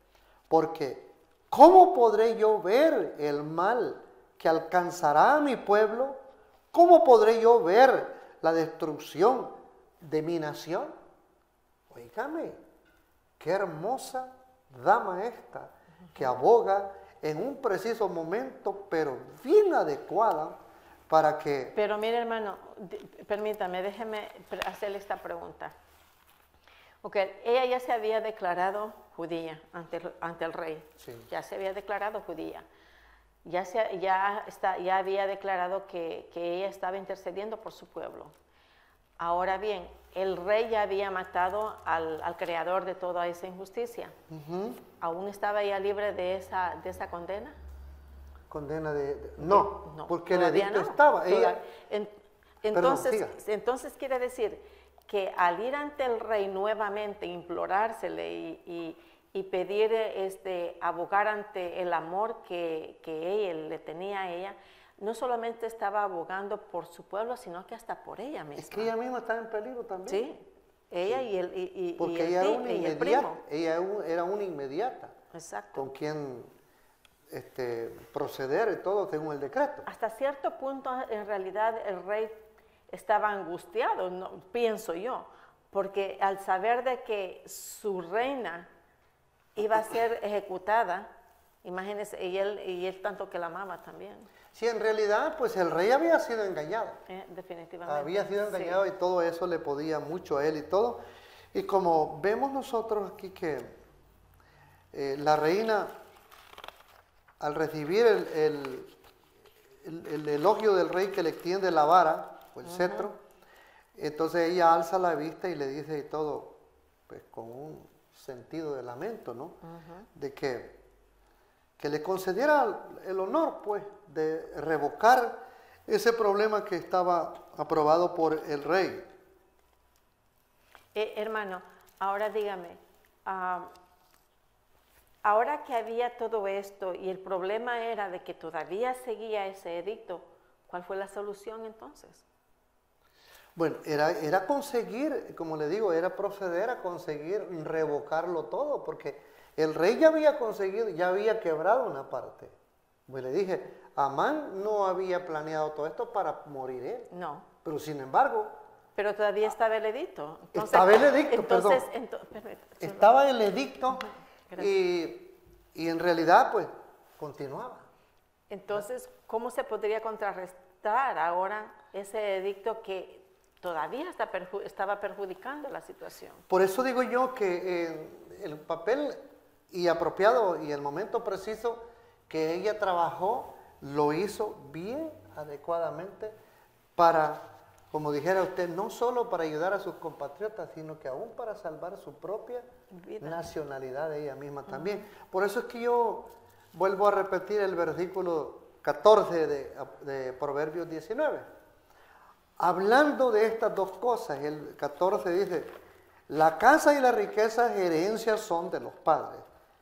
porque ¿cómo podré yo ver el mal que alcanzará a mi pueblo? ¿Cómo podré yo ver la destrucción de mi nación? Oígame, qué hermosa dama esta, que aboga en un preciso momento, pero bien adecuada, para que... Pero mire, hermano, permítame, déjeme hacerle esta pregunta. Ok, ella ya se había declarado judía ante el, ante el rey, Sí. ya se había declarado judía, ya, se, ya, está, ya había declarado que, que ella estaba intercediendo por su pueblo. Ahora bien, el rey ya había matado al, al creador de toda esa injusticia. Uh-huh. ¿Aún estaba ella libre de esa, de esa condena? Condena de... de no, No, porque el todavía edicto no. estaba. Ella, En- entonces, Perdón, entonces quiere decir que al ir ante el rey nuevamente, implorársele y, y, y pedir, este, abogar ante el amor que, que ella le tenía a ella, no solamente estaba abogando por su pueblo, sino que hasta por ella misma. es que ella misma estaba en peligro también. Sí, ella y el, y, y- y Porque el ella era ti- una y el inmediata. primo. Ella era una inmediata. Exacto. Con quien este, proceder y todo según el decreto. Hasta cierto punto, en realidad, el rey estaba angustiado, no, pienso yo, porque al saber de que su reina iba a ser ejecutada, imagínense, y él, y él tanto que la amaba también, Sí, en realidad, pues el rey había sido engañado. eh, definitivamente. Había sido Sí. engañado y todo eso le podía mucho a él y todo. Y como vemos nosotros aquí que eh, la reina, al recibir el, el, el- el elogio del rey que le extiende la vara o el cetro, entonces ella alza la vista y le dice y todo, pues con un sentido de lamento, ¿no? De que, que le concediera el honor, pues, de revocar ese problema que estaba aprobado por el rey. Eh, hermano, ahora dígame, ah, ahora que había todo esto y el problema era de que todavía seguía ese edicto, ¿cuál fue la solución entonces? Bueno, era, era conseguir, como le digo, era proceder a conseguir revocarlo todo, porque el rey ya había conseguido, ya había quebrado una parte. Pues le dije, Amán no había planeado todo esto para morir él, No, pero sin embargo, pero todavía estaba el edicto. Entonces, Estaba el edicto, entonces, perdón. ento- permítame, estaba el edicto Gracias. y, y en realidad pues continuaba. Entonces, ¿cómo se podría contrarrestar ahora ese edicto que todavía está perju- estaba perjudicando la situación? Por eso digo yo que eh, el papel y apropiado y el momento preciso que ella trabajó, lo hizo bien adecuadamente para, como dijera usted, no solo para ayudar a sus compatriotas, sino que aún para salvar su propia Vida. nacionalidad de ella misma también. Por eso es que yo vuelvo a repetir el versículo catorce de, de Proverbios diecinueve. Hablando de estas dos cosas, el catorce dice, la casa y la riqueza herencias son de los padres,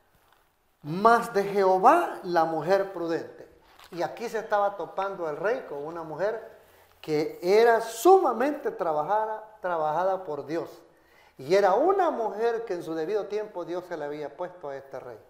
mas de Jehová la mujer prudente. Y aquí se estaba topando el rey con una mujer que era sumamente trabajada, trabajada por Dios. Y era una mujer que en su debido tiempo Dios se le había puesto a este rey.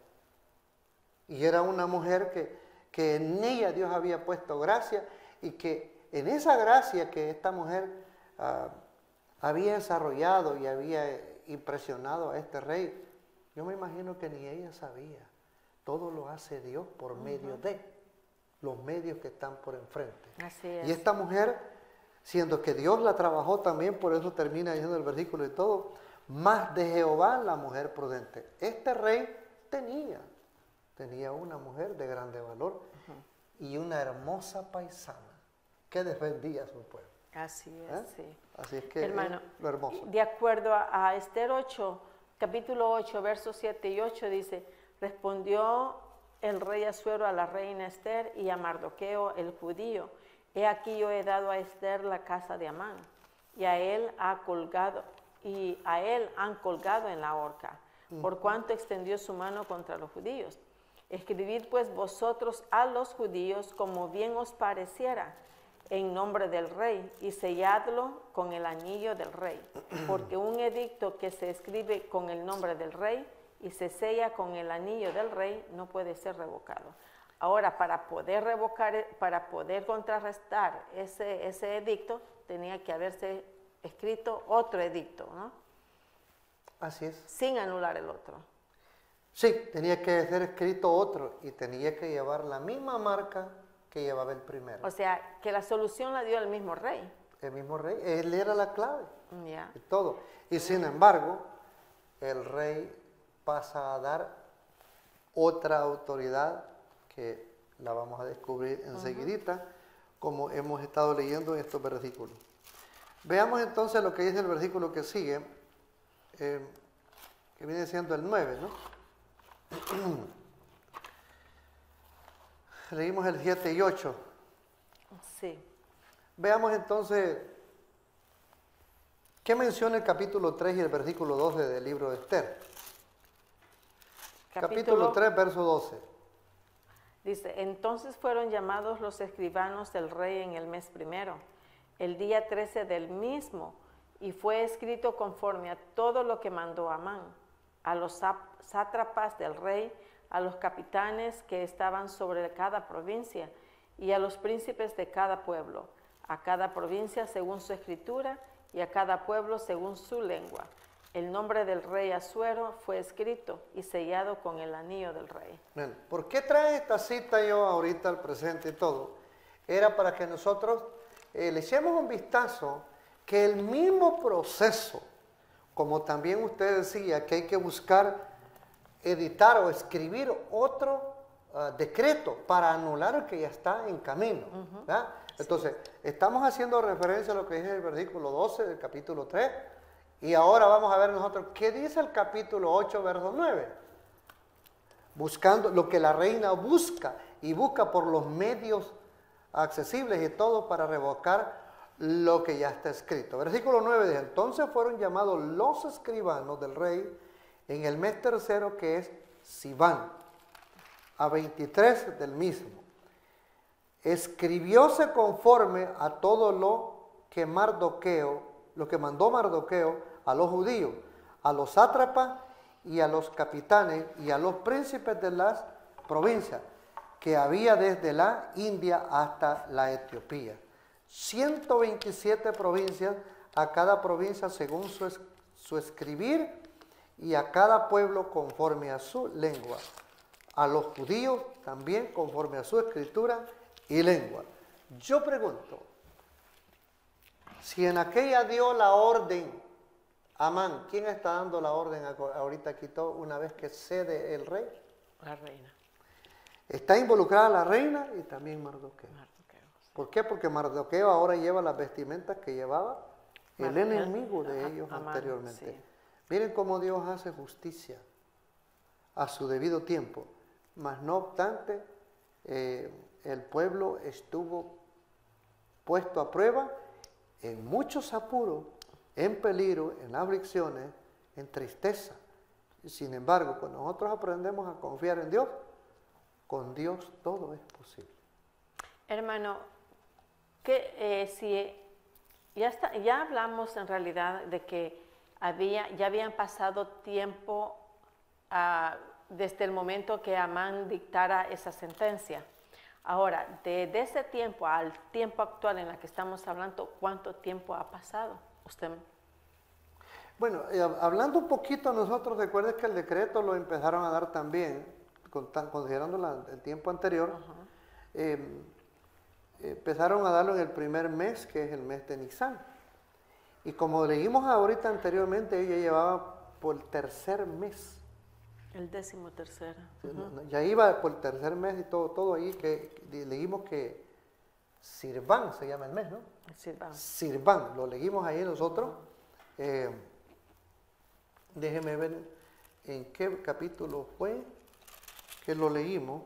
Y era una mujer que, que en ella Dios había puesto gracia y que en esa gracia que esta mujer uh, había desarrollado y había impresionado a este rey, yo me imagino que ni ella sabía. Todo lo hace Dios por uh-huh. medio de los medios que están por enfrente. Así es. Y esta mujer, siendo que Dios la trabajó también, por eso termina diciendo el versículo y todo, más de Jehová la mujer prudente. Este rey tenía, tenía una mujer de grande valor uh-huh. y una hermosa paisana que defendía a su pueblo. Así es, ¿Eh? sí. Así es que hermano, es lo hermoso. De acuerdo a, a Esther ocho, capítulo ocho, versos siete y ocho, dice, respondió el rey Asuero a la reina Esther y a Mardoqueo el judío, he aquí yo he dado a Esther la casa de Amán, y a él ha colgado, y a él han colgado en la horca, uh-huh. por cuanto extendió su mano contra los judíos. Escribid pues vosotros a los judíos como bien os pareciera, en nombre del rey, y selladlo con el anillo del rey, porque un edicto que se escribe con el nombre del rey y se sella con el anillo del rey, no puede ser revocado. Ahora, para poder revocar, para poder contrarrestar ese, ese edicto, tenía que haberse escrito otro edicto, ¿no? Así es. Sin anular el otro. Sí, tenía que ser escrito otro y tenía que llevar la misma marca que llevaba el primero. O sea, que la solución la dio el mismo rey. El mismo rey, él era la clave. Ya. Y todo. Y sin embargo, el rey pasa a dar otra autoridad que la vamos a descubrir enseguidita, uh-huh. como hemos estado leyendo en estos versículos. Veamos entonces lo que dice el versículo que sigue, eh, que viene siendo el nueve, ¿no? Leímos el siete y ocho. Sí. Veamos entonces qué menciona el capítulo tres y el versículo doce del libro de Esther. Capítulo, capítulo tres, verso doce. Dice, entonces fueron llamados los escribanos del rey en el mes primero, el día trece del mismo, y fue escrito conforme a todo lo que mandó Amán, a los sátrapas del rey, a los capitanes que estaban sobre cada provincia, y a los príncipes de cada pueblo, a cada provincia según su escritura, y a cada pueblo según su lengua. El nombre del rey Asuero fue escrito y sellado con el anillo del rey. Bien, ¿por qué trae esta cita yo ahorita al presente y todo? Era para que nosotros eh, le echemos un vistazo que el mismo proceso, como también usted decía, que hay que buscar editar o escribir otro uh, decreto para anular el que ya está en camino. Uh-huh. ¿verdad? Entonces, sí. estamos haciendo referencia a lo que dice el versículo doce del capítulo tres. Y ahora vamos a ver nosotros qué dice el capítulo ocho, verso nueve. Buscando lo que la reina busca y busca por los medios accesibles y todo para revocar lo que ya está escrito. Versículo nueve dice, entonces fueron llamados los escribanos del rey en el mes tercero, que es Siván, a veintitrés del mismo. Escribióse conforme a todo lo que Mardoqueo, lo que mandó Mardoqueo a los judíos, a los sátrapas y a los capitanes y a los príncipes de las provincias que había desde la India hasta la Etiopía. ciento veintisiete provincias, a cada provincia según su, es, su escribir y a cada pueblo conforme a su lengua. A los judíos también conforme a su escritura y lengua. Yo pregunto, si en aquella dio la orden Amán, ¿quién está dando la orden ahorita aquí todo una vez que cede el rey? La reina. Está involucrada la reina y también Mardoqueo. Mardoqueo sí. ¿Por qué? Porque Mardoqueo ahora lleva las vestimentas que llevaba el Mardoqueo. enemigo de ellos Amán, anteriormente. Sí. Miren cómo Dios hace justicia a su debido tiempo. Mas no obstante, eh, el pueblo estuvo puesto a prueba en muchos apuros, en peligro, en aflicciones, en tristeza. Sin embargo, cuando nosotros aprendemos a confiar en Dios, con Dios todo es posible. Hermano, que eh, si ya está, ya hablamos en realidad de que había, ya habían pasado tiempo uh, desde el momento que Amán dictara esa sentencia. Ahora, de, de ese tiempo al tiempo actual en el que estamos hablando, ¿cuánto tiempo ha pasado? Usted. Bueno, eh, hablando un poquito nosotros, recuerden que el decreto lo empezaron a dar también, con, tan, considerando la, el tiempo anterior, uh-huh. eh, empezaron a darlo en el primer mes, que es el mes de Nisan. Y como leímos ahorita anteriormente, ella llevaba por el tercer mes. El décimo tercero. Uh-huh. Ya iba por el tercer mes y todo, todo ahí, que leímos que Sirván se llama el mes, ¿no? Sirván. Sirván, lo leímos ahí nosotros. Eh, déjeme ver en qué capítulo fue que lo leímos.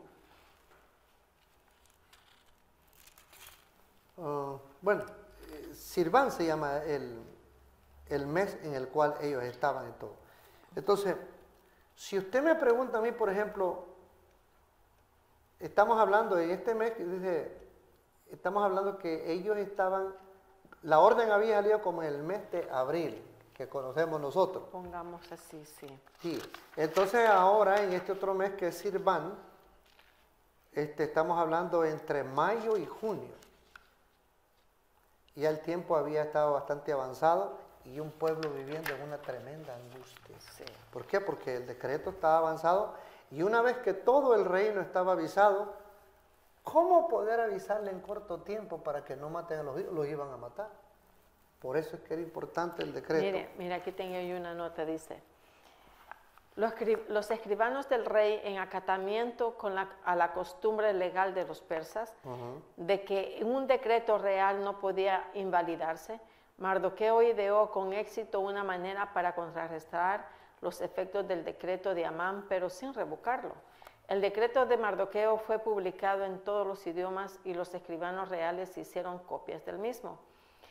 Uh, bueno, eh, Sirván se llama el, el mes en el cual ellos estaban y todo. Entonces, si usted me pregunta a mí, por ejemplo, estamos hablando de este mes, dice, estamos hablando que ellos estaban, la orden había salido como en el mes de abril. que conocemos nosotros. Pongamos así, sí. Sí. Entonces ahora en este otro mes que es Sirván, este, estamos hablando entre mayo y junio. Ya el tiempo había estado bastante avanzado y un pueblo viviendo en una tremenda angustia. Sí. ¿Por qué? Porque el decreto estaba avanzado y una vez que todo el reino estaba avisado, ¿cómo poder avisarle en corto tiempo para que no maten a los hijos? Los iban a matar. Por eso es que era importante el decreto. Mire, mira, aquí tengo yo una nota, dice, los, los escribanos del rey en acatamiento con la, a la costumbre legal de los persas, uh-huh. de que un decreto real no podía invalidarse, Mardoqueo ideó con éxito una manera para contrarrestar los efectos del decreto de Amán, pero sin revocarlo. El decreto de Mardoqueo fue publicado en todos los idiomas y los escribanos reales hicieron copias del mismo.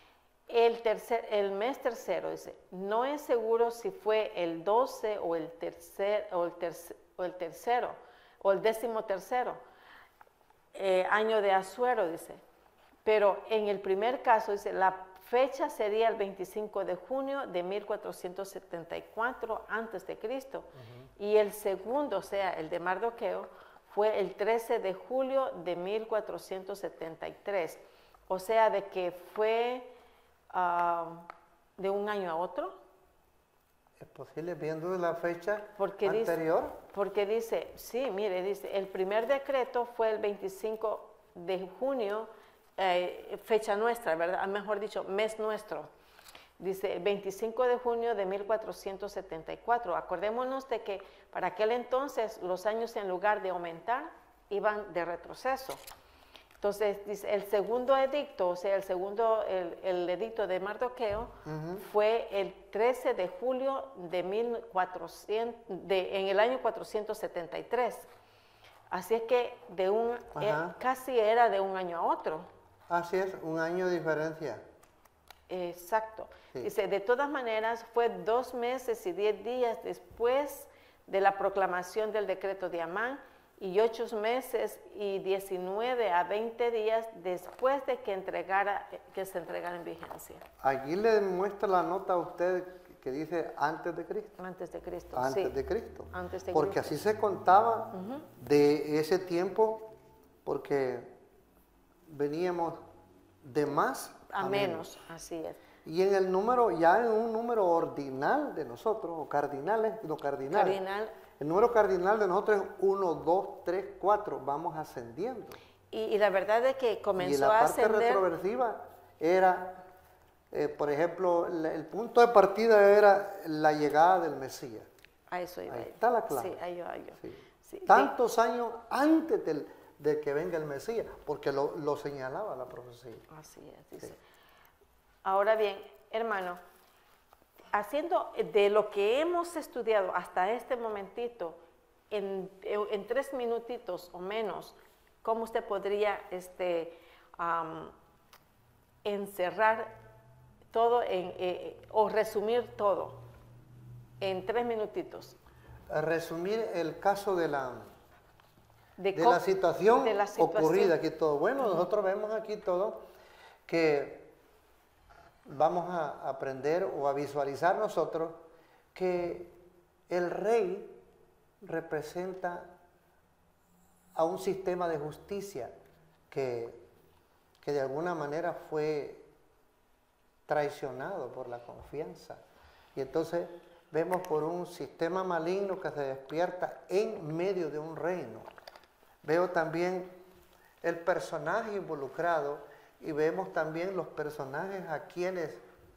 El, tercer, el mes tercero, dice, no es seguro si fue el doce o el, tercer, o el, tercer, o el tercero o el décimo tercero eh, año de Asuero, dice. Pero en el primer caso, dice, la fecha sería el veinticinco de junio de mil cuatrocientos setenta y cuatro antes de Cristo. Uh-huh. Y el segundo, o sea, el de Mardoqueo, fue el trece de julio de mil cuatrocientos setenta y tres. O sea, de que fue uh, de un año a otro. ¿Es posible viendo la fecha porque anterior? Dice, porque dice, sí, mire, dice, el primer decreto fue el veinticinco de junio, Eh, fecha nuestra, ¿verdad? Mejor dicho, mes nuestro. Dice veinticinco de junio de mil cuatrocientos setenta y cuatro. Acordémonos de que para aquel entonces los años en lugar de aumentar iban de retroceso. Entonces, dice, el segundo edicto, o sea, el segundo, el, el edicto de Mardoqueo, uh-huh. fue el trece de julio de mil cuatrocientos, de, en el año cuatrocientos setenta y tres. Así es que de un, eh, casi era de un año a otro. Así es, un año de diferencia. Exacto. Sí. Dice, de todas maneras, fue dos meses y diez días después de la proclamación del decreto de Amán y ocho meses y diecinueve a veinte días después de que, entregara, que se entregara en vigencia. Aquí le muestra la nota a usted que dice antes de Cristo. Antes de Cristo, Antes sí. de Cristo. Antes de porque Cristo. Así se contaba uh-huh. de ese tiempo, porque veníamos de más a, a menos. menos, así es. Y en el número, ya en un número ordinal de nosotros, o cardinales, no cardinales. Cardinal. El número cardinal de nosotros es uno, dos, tres, cuatro, vamos ascendiendo. Y, y la verdad es que comenzó a ascender. Y la parte ascender, retroversiva era, eh, por ejemplo, la, el punto de partida era la llegada del Mesías. A eso iba. Ahí está la clave. Sí, ahí va yo. Sí. Sí. Tantos sí. años antes del, de que venga el Mesías, porque lo, lo señalaba la profecía. Así es, dice. Sí. Ahora bien, hermano, haciendo de lo que hemos estudiado hasta este momentito, en, en tres minutitos o menos, ¿cómo usted podría este, um, encerrar todo en, eh, o resumir todo en tres minutitos? Resumir el caso de la, de, de, la, situación de la situación ocurrida aquí todo. Bueno, uh-huh. nosotros vemos aquí todo que vamos a aprender o a visualizar nosotros que el rey representa a un sistema de justicia que, que de alguna manera fue traicionado por la confianza. Y entonces vemos por un sistema maligno que se despierta en medio de un reino. Veo también el personaje involucrado y vemos también los personajes a quienes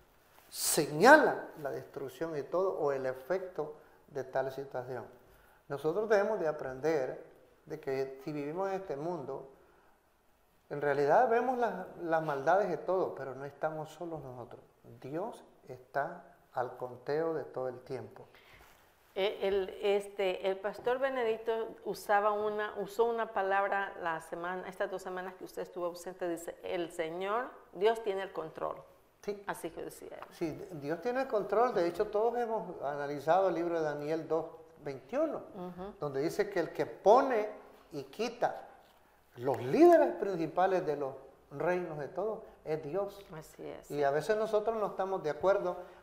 señalan la destrucción y todo, o el efecto de tal situación. Nosotros debemos de aprender de que si vivimos en este mundo, en realidad vemos las, las maldades de todo, pero no estamos solos nosotros. Dios está al conteo de todo el tiempo. El, este, el pastor Benedicto usaba una, usó una palabra la semana, estas dos semanas que usted estuvo ausente, dice, el Señor, Dios tiene el control. Sí. Así que decía él. Sí, Dios tiene el control. De hecho, todos hemos analizado el libro de Daniel dos veintiuno, uh-huh. donde dice que el que pone y quita los líderes principales de los reinos de todos es Dios. Así es. Y a veces nosotros no estamos de acuerdo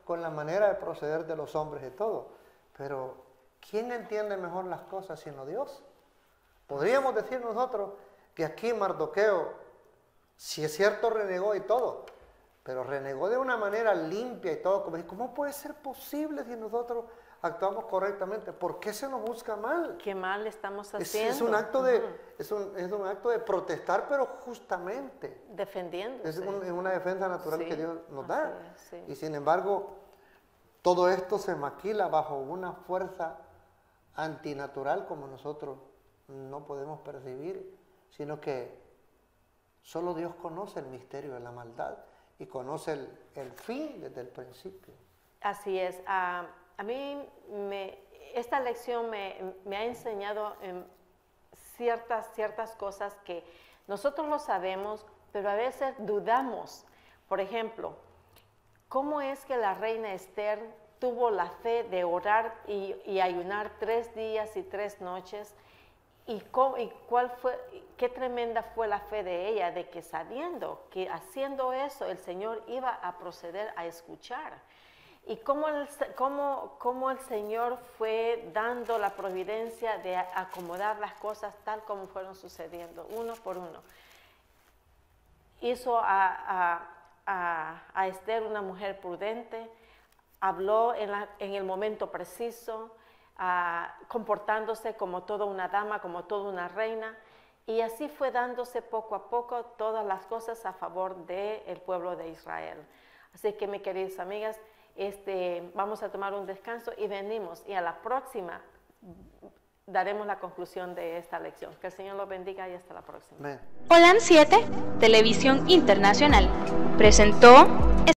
con la manera de proceder de los hombres y todo. Pero, ¿quién entiende mejor las cosas sino Dios? Podríamos decir nosotros que aquí Mardoqueo, si es cierto, renegó y todo, pero renegó de una manera limpia y todo. ¿Cómo puede ser posible si nosotros actuamos correctamente? ¿Por qué se nos busca mal? ¿Qué mal estamos Es, haciendo? es, un acto de, Uh-huh. es, un, es un acto de protestar, pero justamente. Defendiéndose. Es, un, es una defensa natural Sí, que Dios nos así da. es, sí. Y sin embargo, todo esto se maquila bajo una fuerza antinatural como nosotros no podemos percibir, sino que solo Dios conoce el misterio de la maldad y conoce el, el fin desde el principio. Así es. Uh, a mí me, esta lección me, me ha enseñado en ciertas, ciertas cosas que nosotros lo sabemos, pero a veces dudamos. Por ejemplo, ¿cómo es que la reina Esther tuvo la fe de orar y, y ayunar tres días y tres noches? ¿Y, cómo, y cuál fue, qué tremenda fue la fe de ella, de que sabiendo que haciendo eso el Señor iba a proceder a escuchar? Y cómo el, cómo, cómo el Señor fue dando la providencia de acomodar las cosas tal como fueron sucediendo, uno por uno. Hizo a, a, a, a Esther una mujer prudente, habló en, la, en el momento preciso, uh, comportándose como toda una dama, como toda una reina, y así fue dándose poco a poco todas las cosas a favor del pueblo de Israel. Así que, mis queridas amigas, este, vamos a tomar un descanso y venimos, y a la próxima daremos la conclusión de esta lección. Que el Señor los bendiga y hasta la próxima. Amén. Holan siete, Televisión Internacional, presentó